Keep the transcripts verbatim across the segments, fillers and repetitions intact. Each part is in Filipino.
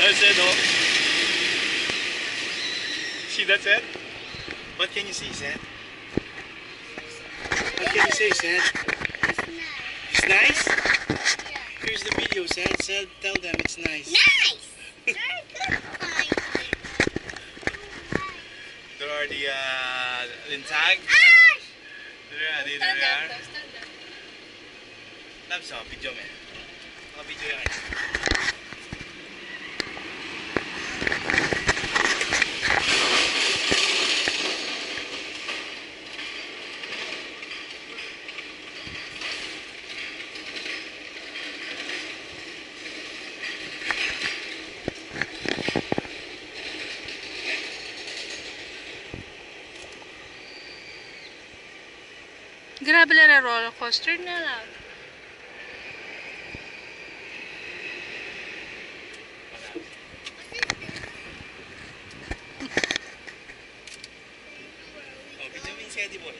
That's it, no? See, that's it? What can you say, Seth? What can you say, Seth? It's nice? Here's the video, Seth. Seth, tell them it's nice. Nice! Very good, fine. There are the, uh, lintag. Ash! There are, dito Stand there. up, stand up. Labs, oh, video mo. Mga video yan. Grabe lang na roller coaster na lang. Oh, video mo yung Sedi boy.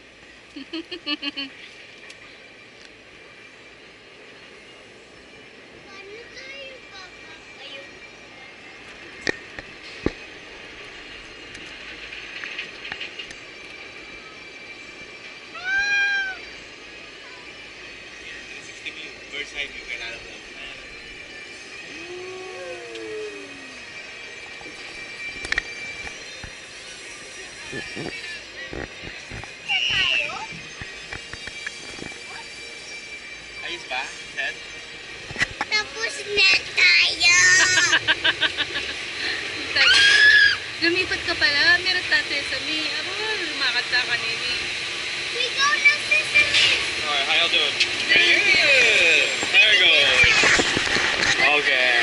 Paano tayo papapayong? sixty view. Bird's eye view. Kailangan mo. Tayo? Ayos ba, Seth? Tapos na tayo! Lumipat ka pala. Meron tatay sa mi. Abo, lumakad ka kanini. We go na Sesame! Alright, how y'all doing? Pretty good. There we go. Okay.